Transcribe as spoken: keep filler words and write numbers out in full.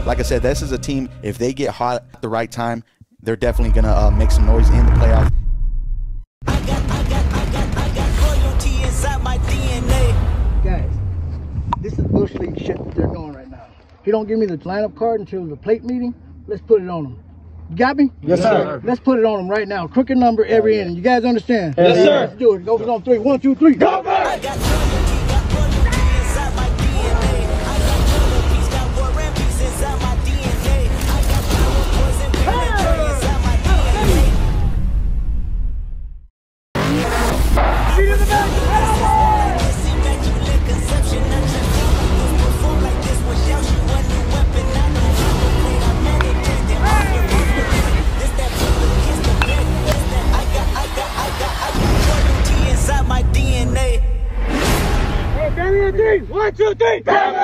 like I said, this is a team, if they get hot at the right time, they're definitely going to uh, make some noise in the playoffs. I got, I got, I got, I got loyalty inside my D N A. Guys, this is Bush League shit that they're doing right now. He don't give me the lineup card until the plate meeting. Let's put it on him. You got me? Yes, sir. Let's put it on him right now. Crooked number every inning. You guys understand? Yes, sir. Let's do it. Go for on three. One, two, three. Go! I got loyalty, got loyalty inside my D N A. I got loyalty, got war and peace inside my D N A. I got power, poison, penetrate inside my D N A. Feet in the back. This immaculate conception, I transform like this, perform like this, without you a new weapon. I know how to play, I meditate, then I will this that people against the bed. This that I got, I got, I got, I got loyalty inside my D N A. Hey, Damian D. One, two, three.